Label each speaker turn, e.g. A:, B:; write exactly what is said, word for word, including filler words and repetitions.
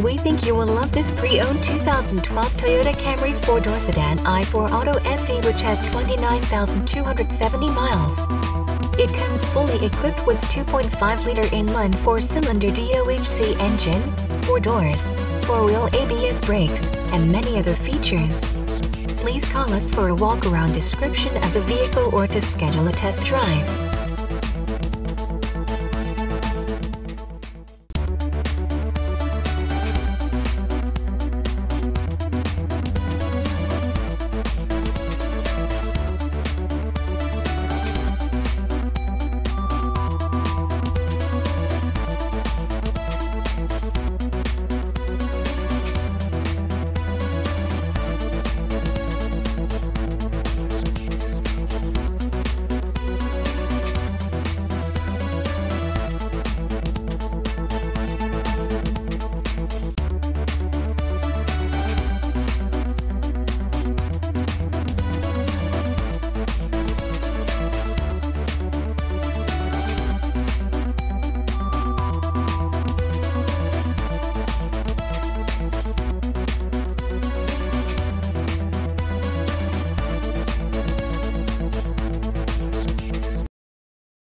A: We think you will love this pre-owned two thousand twelve Toyota Camry four-door sedan i four Auto S E, which has twenty-nine thousand two hundred seventy miles. It comes fully equipped with two point five liter inline four-cylinder D O H C engine, four doors, four-wheel A B S brakes, and many other features. Please call us for a walk-around description of the vehicle or to schedule a test drive.